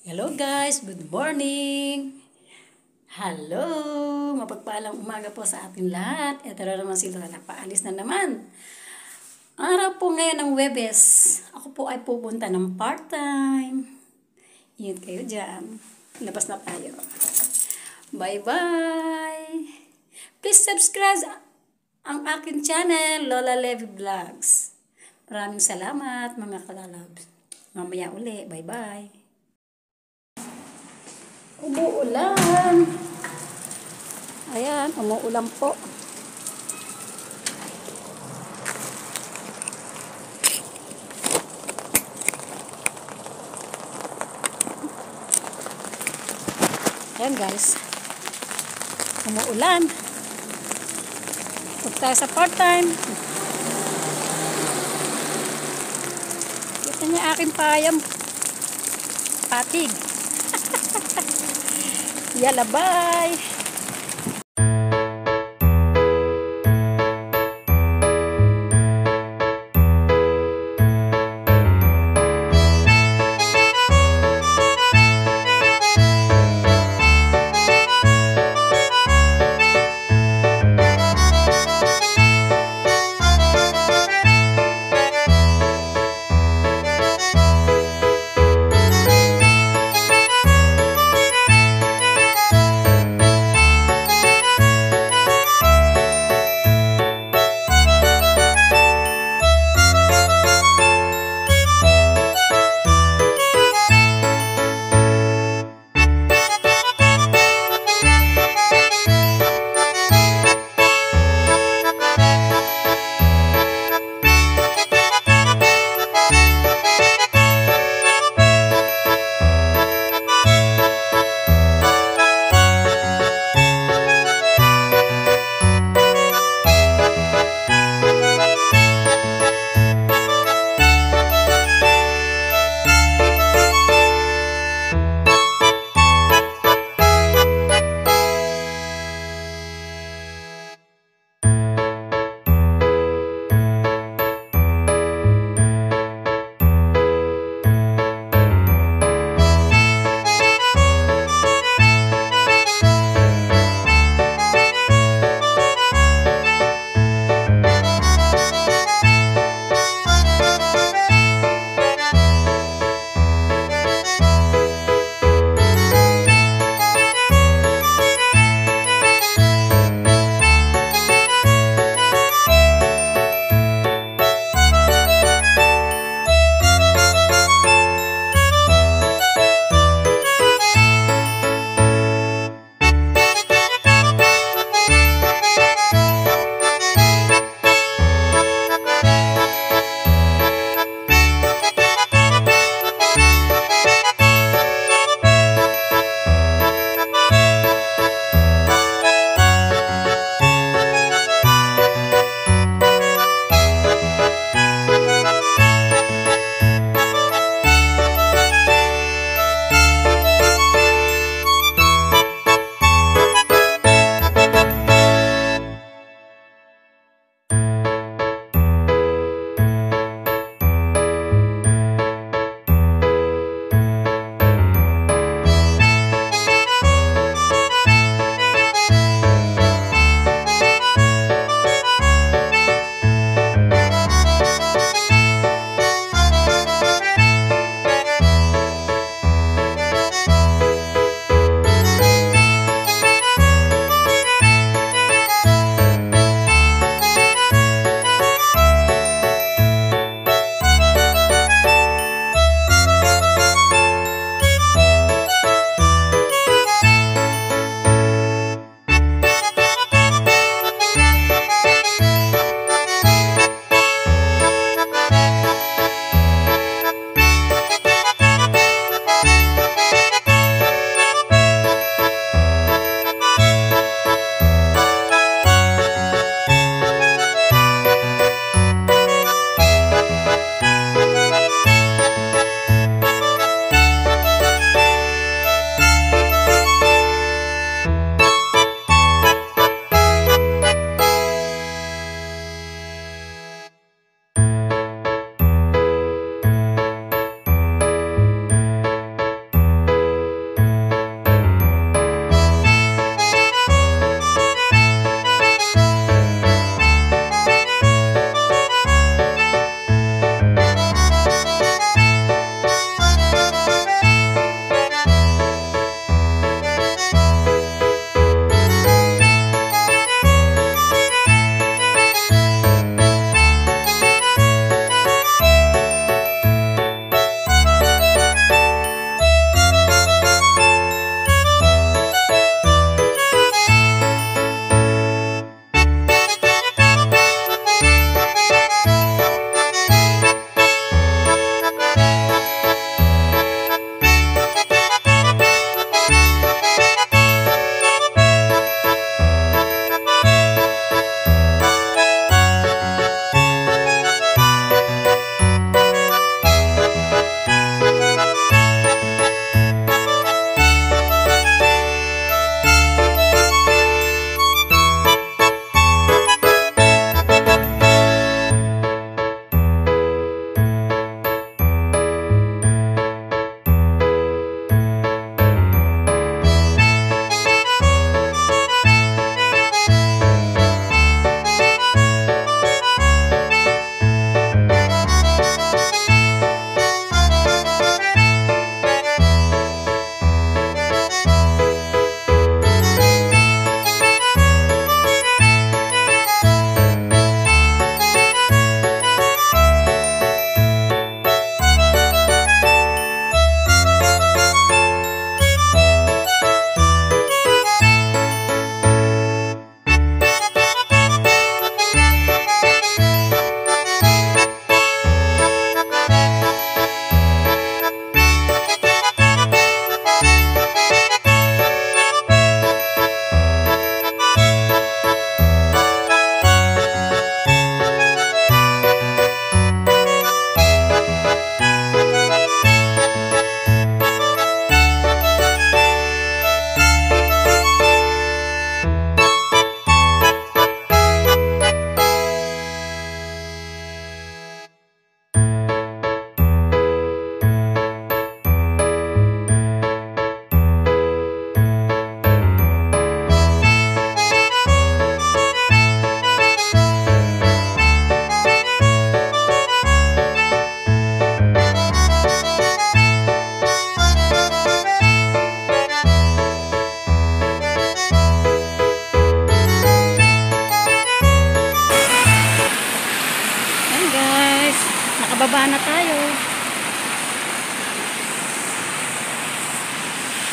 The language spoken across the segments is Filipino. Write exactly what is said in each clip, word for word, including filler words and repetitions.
Hello guys, good morning! Hello! Mapagpalang umaga po sa ating lahat. Ito na naman si Lola, paalis na naman. Araw po ngayon ng Webes. Ako po ay pupunta ng part-time. Ingat kayo dyan. Labas na tayo. Bye-bye! Please subscribe ang aking channel, Lola Levy Vlogs. Maraming salamat mga kalalabs. Mamaya uli. Bye-bye! Umuulan. Ayan, umuulan po. Ayan guys. Umuulan. Punta tayo sa part-time. Kita niya aking payam. Patig. Yalla, bye!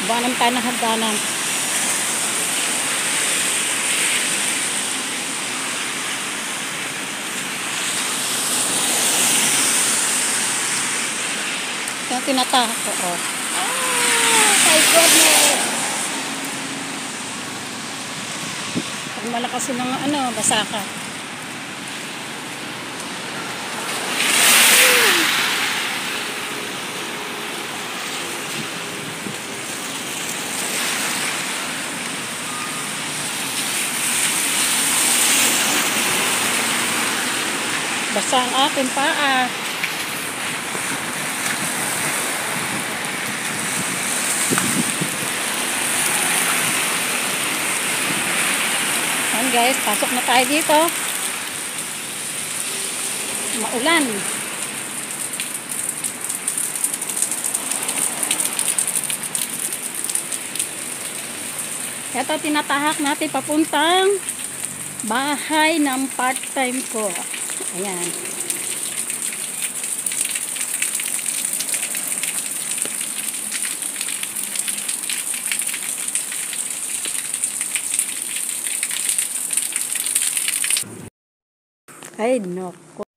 Baba naman tayo ng hagdanan. Yung tinatahak ko, oh. Ah, my goodness! Pag malakas yung mga ano, basa ka. Basta ang aking paa. Ayan guys, pasok na tayo dito. Maulan. Ito tinatahak natin papuntang bahay ng part-time ko. Ayan. Ay, nako.